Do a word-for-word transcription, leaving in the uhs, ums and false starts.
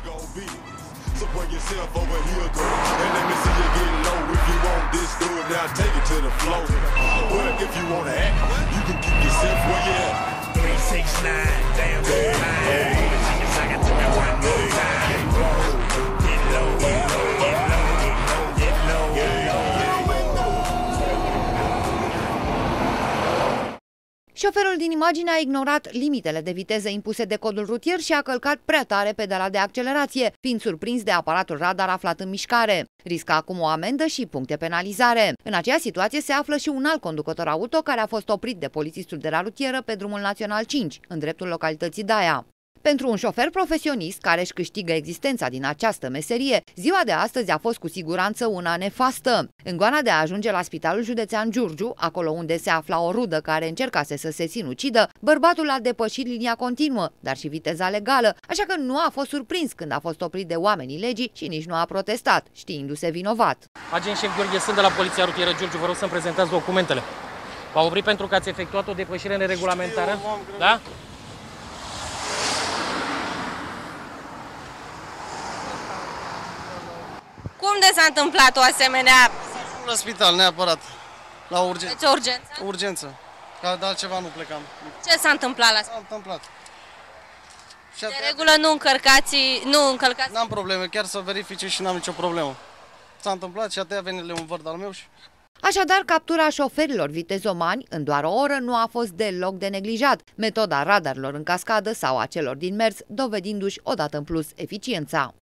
So bring yourself over here, girl, and let me see you get low. If you want this, do it now, take it to the floor. But if you want to act, you can keep yourself where you at. three six nine, damn good time. I got to me one more time. Get low, get low, get low, get low, get low, get low. Șoferul din imagine a ignorat limitele de viteză impuse de codul rutier și a călcat prea tare pedala de accelerație, fiind surprins de aparatul radar aflat în mișcare. Risca acum o amendă și puncte penalizare. În aceea situație se află și un alt conducător auto care a fost oprit de polițistul de la rutieră pe drumul național cinci, în dreptul localității Daia. Pentru un șofer profesionist care își câștigă existența din această meserie, ziua de astăzi a fost cu siguranță una nefastă. În goana de a ajunge la Spitalul Județean Giurgiu, acolo unde se afla o rudă care încercase să se sinucidă, bărbatul a depășit linia continuă, dar și viteza legală, așa că nu a fost surprins când a fost oprit de oamenii legii și nici nu a protestat, știindu-se vinovat. Agent șef Gheorghe, sunt de la Poliția Rutieră Giurgiu, vă rog să-mi prezentați documentele. V-a oprit pentru că ați efectuat o depășire neregulamentară? Da? Cum de s-a întâmplat o asemenea... La spital, neapărat. La urgență. Deci urgență? Urgență. Ca de altceva nu plecam. Ce s-a întâmplat la spital? S-a întâmplat. De regulă nu încărcați, nu încălcați... N-am probleme, chiar să verifice și n-am nicio problemă. S-a întâmplat și atea venile un vărd al meu și... Așadar, captura șoferilor vitezomani în doar o oră nu a fost deloc de neglijat, metoda radarilor în cascadă sau a celor din mers dovedindu-și odată în plus eficiența.